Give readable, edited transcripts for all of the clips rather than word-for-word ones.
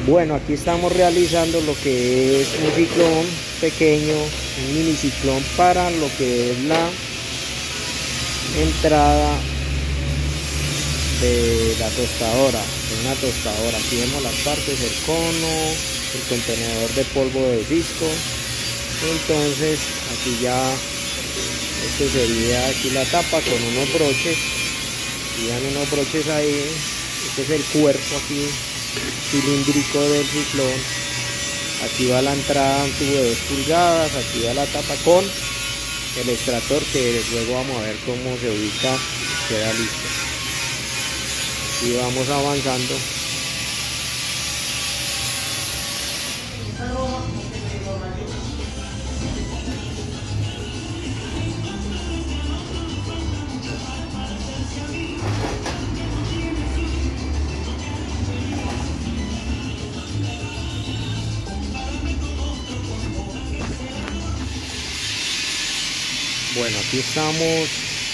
Bueno, aquí estamos realizando lo que es un ciclón pequeño, un mini ciclón para lo que es la entrada de la tostadora, de una tostadora. Aquí vemos las partes, el cono, el contenedor de polvo de disco. Entonces aquí ya, este sería aquí la tapa con unos broches, y dan unos broches ahí. Este es el cuerpo aquí cilíndrico del ciclón. Aquí va la entrada, un tubo de 2 pulgadas, aquí va la tapa con el extractor, que luego vamos a ver cómo se ubica, queda listo. Y vamos avanzando. Bueno, aquí estamos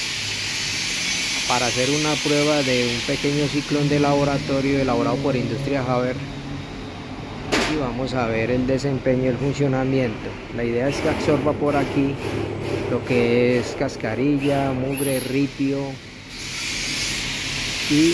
para hacer una prueba de un pequeño ciclón de laboratorio elaborado por Industria Haber, y vamos a ver el desempeño y el funcionamiento. La idea es que absorba por aquí lo que es cascarilla, mugre, ripio, y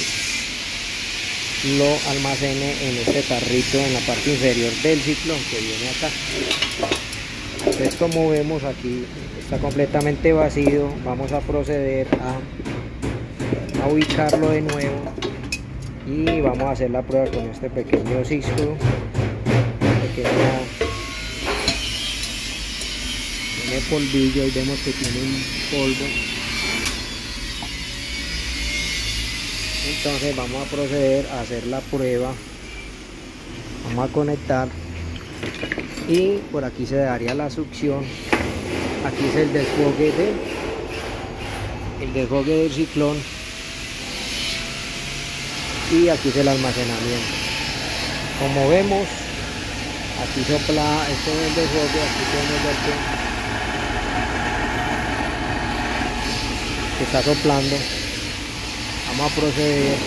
lo almacene en este tarrito en la parte inferior del ciclón que viene acá. Entonces, como vemos, aquí está completamente vacío. Vamos a proceder a ubicarlo de nuevo y vamos a hacer la prueba con este pequeño cisco. Tiene polvillo y vemos que tiene un polvo. Entonces vamos a proceder a hacer la prueba. Vamos a conectar y por aquí se daría la succión. Aquí es el desfogue del ciclón, y aquí es el almacenamiento. Como vemos, aquí sopla, este es el desfogue. Aquí podemos ver que está soplando. Vamos a proceder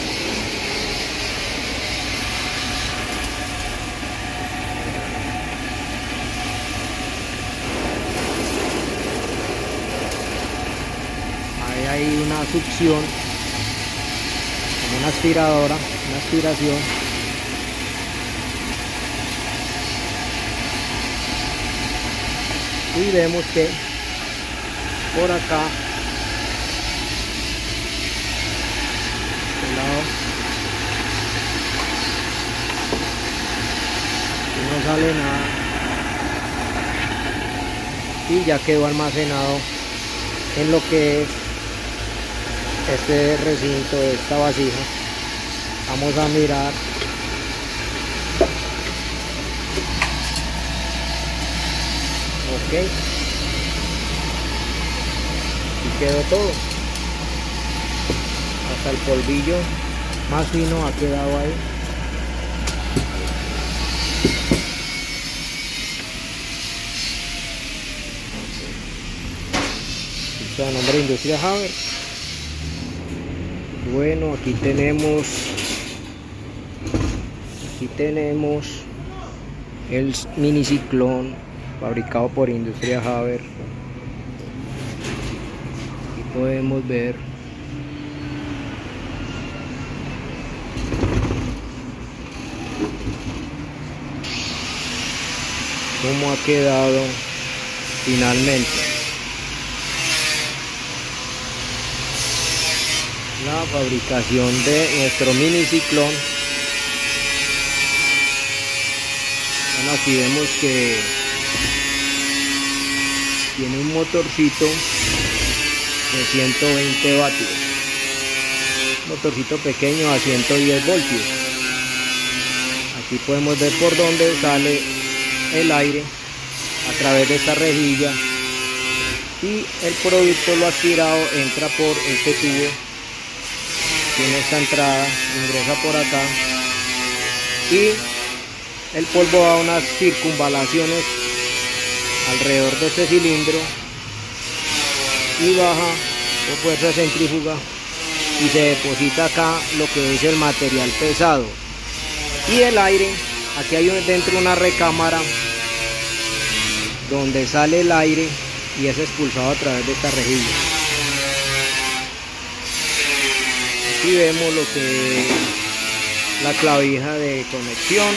ahí. Hay una succión, como una aspiradora, una aspiración. Y vemos que por acá, este lado, no sale nada, y ya quedó almacenado en lo que es este recinto de esta vasija. Vamos a mirar. Ok, y quedó todo, hasta el polvillo más fino ha quedado ahí. Esto es a nombre de Industria Haber. Bueno, aquí tenemos el mini ciclón fabricado por Industria Haber. Aquí podemos ver cómo ha quedado finalmente. La fabricación de nuestro mini ciclón. Bueno, aquí vemos que tiene un motorcito de 120 vatios, motorcito pequeño a 110 voltios. Aquí podemos ver por dónde sale el aire, a través de esta rejilla, y el producto, lo aspirado, entra por este tubo. Tiene esta entrada, ingresa por acá, y el polvo da unas circunvalaciones alrededor de este cilindro y baja por fuerza centrífuga y se deposita acá lo que es el material pesado, Y el aire, aquí hay dentro una recámara donde sale el aire y es expulsado a través de esta rejilla. Aquí vemos lo que es la clavija de conexión.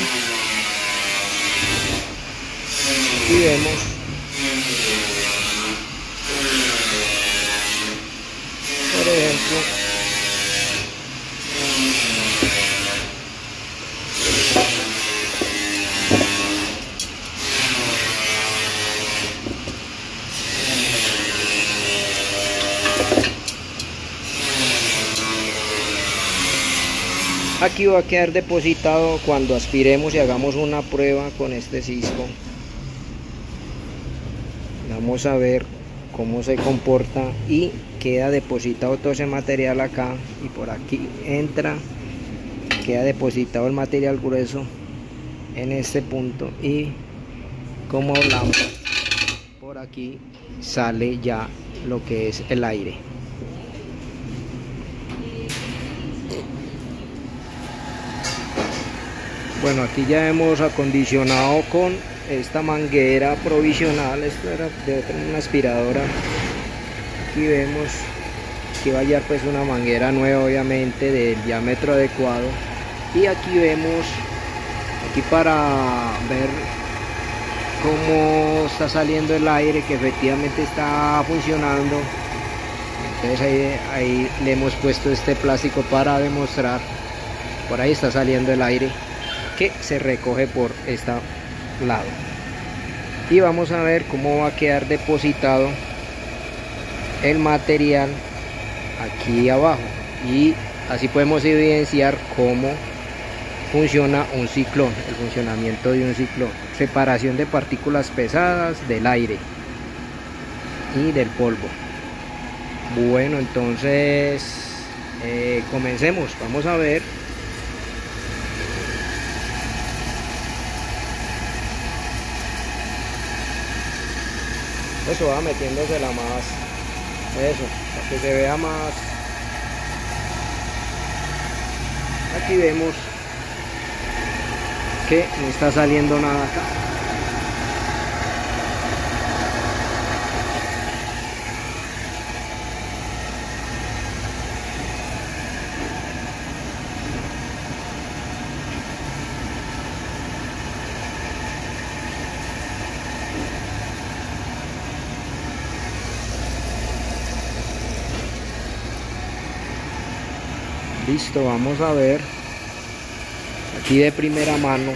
Aquí vemos por ejemplo aquí va a quedar depositado cuando aspiremos y hagamos una prueba con este Cisco. Vamos a ver cómo se comporta y queda depositado todo ese material acá, y por aquí entra, queda depositado el material grueso en este punto, y como hablamos, por aquí sale ya lo que es el aire. Bueno, aquí ya hemos acondicionado con esta manguera provisional. Esto era de una aspiradora. Aquí vemos que va a hallar pues una manguera nueva, obviamente del diámetro adecuado. Y aquí vemos, aquí para ver cómo está saliendo el aire, que efectivamente está funcionando. Entonces ahí le hemos puesto este plástico para demostrar. Por ahí está saliendo el aire, que se recoge por este lado, y vamos a ver cómo va a quedar depositado el material aquí abajo, y así podemos evidenciar cómo funciona un ciclón, el funcionamiento de un ciclón, separación de partículas pesadas del aire y del polvo. Bueno, entonces comencemos. Vamos a ver. Eso va metiéndosela más, eso, para que se vea más. Aquí vemos que no está saliendo nada acá. Listo, vamos a ver aquí de primera mano.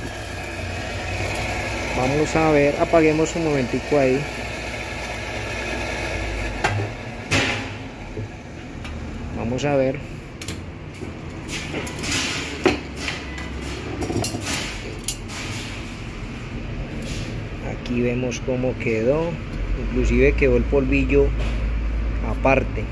Vamos a ver, apaguemos un momentico ahí. Vamos a ver. Aquí vemos cómo quedó, inclusive quedó el polvillo aparte.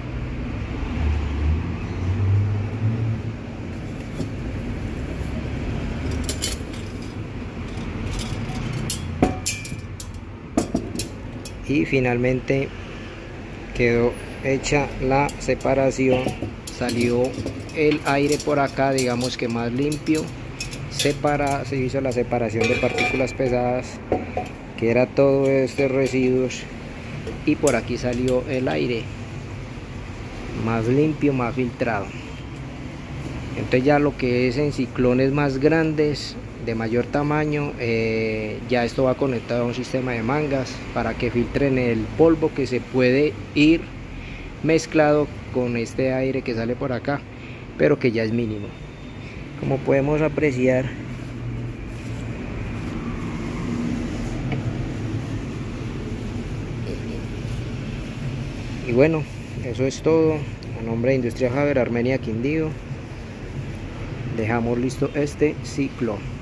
Y finalmente quedó hecha la separación, salió el aire por acá, digamos que más limpio, se hizo la separación de partículas pesadas, que era todo estos residuos, y por aquí salió el aire más limpio, más filtrado. Entonces ya lo que es en ciclones más grandes, de mayor tamaño, ya esto va conectado a un sistema de mangas para que filtren el polvo que se puede ir mezclado con este aire que sale por acá, pero que ya es mínimo, como podemos apreciar. Y bueno, eso es todo. A nombre de Industrial Haber Armenia Quindío, dejamos listo este ciclo.